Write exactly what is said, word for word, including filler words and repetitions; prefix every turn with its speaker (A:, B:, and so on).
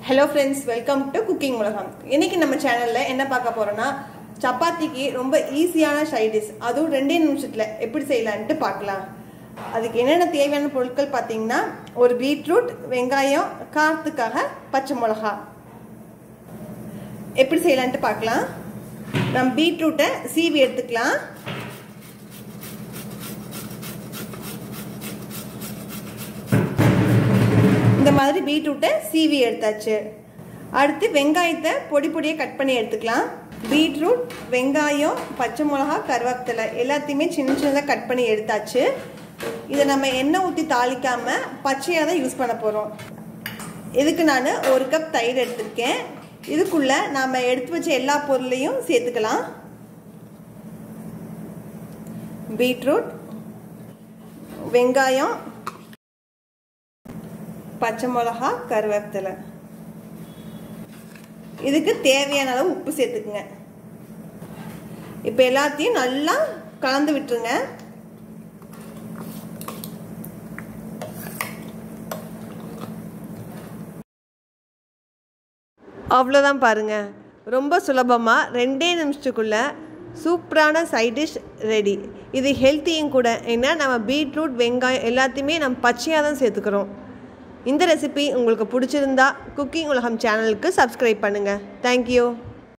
A: Hello friends, welcome to Cooking Ulagam. இன்னைக்கு நம்ம சேனல்ல என்ன பார்க்க போறோம்னா சப்பாத்திக்கு ரொம்ப ஈஸியான சைட் டிஷ் அதுவும் ரெண்டே நிமிஷத்துல எப்படி செய்யலாம்னு பார்க்கலாம். அதுக்கு என்னென்ன தேவையான பொருட்கள் பாத்தீங்கன்னா ஒரு பீட்ரூட், வெங்காயம், காரத்துக்காக பச்சை மிளகாய். எப்படி செய்யலாம்னு பார்க்கலாம். நம்ம பீட்ரூட்டை சீவி எடுத்துக்கலாம். இந்த மாதிரி பீட்ரூட்டை சீவி எடுத்தாச்சு. அடுத்து வெங்காயத்தை பொடி பொடியாக கட் பண்ணி எடுத்துக்கலாம். பீட்ரூட், வெங்காயம், பச்சை மிளகா, கருவேப்பிலை எல்லாத்தையுமே சின்ன சின்னதாக கட் பண்ணி எடுத்தாச்சு. இதை நம்ம எண்ணெய் ஊற்றி தாளிக்காமல் பச்சையாக தான் யூஸ் பண்ண போகிறோம். இதுக்கு நான் ஒரு கப் தயிர் எடுத்திருக்கேன். இதுக்குள்ளே நாம் எடுத்து வச்ச எல்லா பொருளையும் சேர்த்துக்கலாம். பீட்ரூட், வெங்காயம், பச்சை மிளகா, கருவேப்பிலை. இதுக்கு தேவையான அளவு உப்பு சேர்த்துக்குங்க. இப்போ எல்லாத்தையும் நல்லா கலந்து விட்டுருங்க. அவ்வளோதான் பாருங்க, ரொம்ப சுலபமாக ரெண்டே நிமிஷத்துக்குள்ள சூப்பரான சைட் டிஷ் ரெடி. இது ஹெல்த்தியும் கூட. ஏன்னா நம்ம பீட்ரூட், வெங்காயம் எல்லாத்தையுமே நம்ம பச்சையாக தான் சேர்த்துக்கிறோம். இந்த ரெசிபி உங்களுக்கு பிடிச்சிருந்தா குக்கிங் உலகம் சேனலுக்கு சப்ஸ்கிரைப் பண்ணுங்கள். தேங்க்யூ.